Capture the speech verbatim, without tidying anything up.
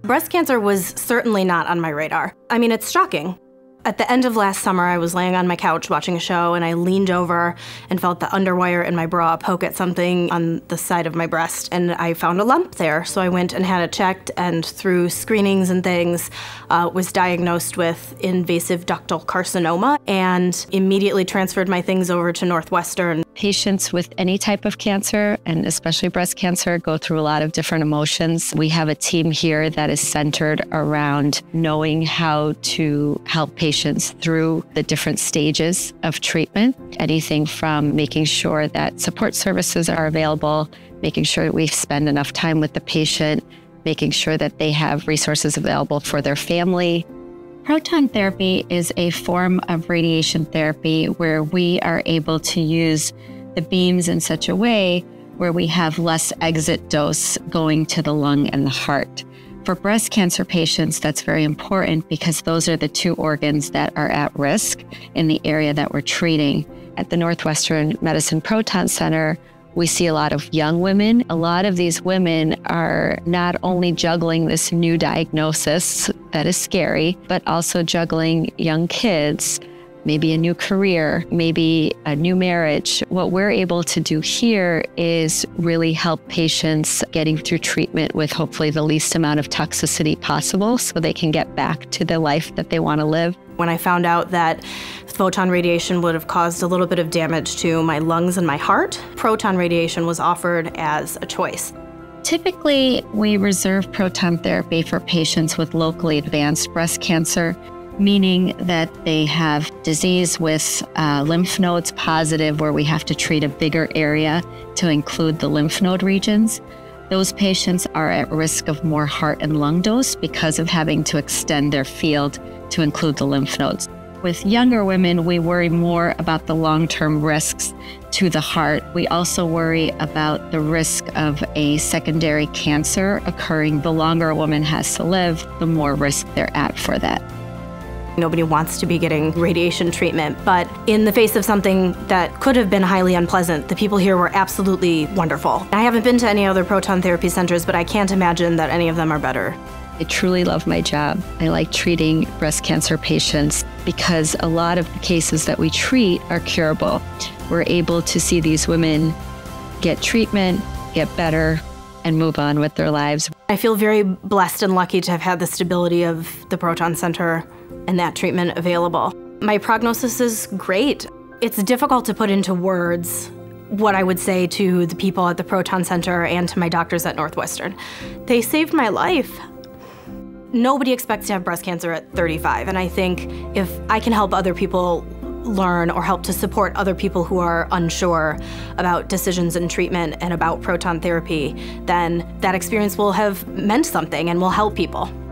Breast cancer was certainly not on my radar. I mean, it's shocking. At the end of last summer, I was laying on my couch watching a show, and I leaned over and felt the underwire in my bra poke at something on the side of my breast, and I found a lump there. So I went and had it checked, and through screenings and things, uh, was diagnosed with invasive ductal carcinoma, and immediately transferred my things over to Northwestern. Patients with any type of cancer, and especially breast cancer, go through a lot of different emotions. We have a team here that is centered around knowing how to help patients through the different stages of treatment. Anything from making sure that support services are available, making sure that we spend enough time with the patient, making sure that they have resources available for their family. Proton therapy is a form of radiation therapy where we are able to use the beams in such a way where we have less exit dose going to the lung and the heart. For breast cancer patients, that's very important because those are the two organs that are at risk in the area that we're treating. At the Northwestern Medicine Proton Center, we see a lot of young women. A lot of these women are not only juggling this new diagnosis that is scary, but also juggling young kids, maybe a new career, maybe a new marriage. What we're able to do here is really help patients getting through treatment with hopefully the least amount of toxicity possible so they can get back to the life that they want to live. When I found out that photon radiation would have caused a little bit of damage to my lungs and my heart, proton radiation was offered as a choice. Typically, we reserve proton therapy for patients with locally advanced breast cancer, meaning that they have disease with uh, lymph nodes positive where we have to treat a bigger area to include the lymph node regions. Those patients are at risk of more heart and lung dose because of having to extend their field to include the lymph nodes. With younger women, we worry more about the long-term risks to the heart. We also worry about the risk of a secondary cancer occurring. The longer a woman has to live, the more risk they're at for that. Nobody wants to be getting radiation treatment, but in the face of something that could have been highly unpleasant, the people here were absolutely wonderful. I haven't been to any other proton therapy centers, but I can't imagine that any of them are better. I truly love my job. I like treating breast cancer patients because a lot of the cases that we treat are curable. We're able to see these women get treatment, get better, and move on with their lives. I feel very blessed and lucky to have had the stability of the Proton Center and that treatment available. My prognosis is great. It's difficult to put into words what I would say to the people at the Proton Center and to my doctors at Northwestern. They saved my life. Nobody expects to have breast cancer at thirty-five, and I think if I can help other people learn or help to support other people who are unsure about decisions in treatment and about proton therapy, then that experience will have meant something and will help people.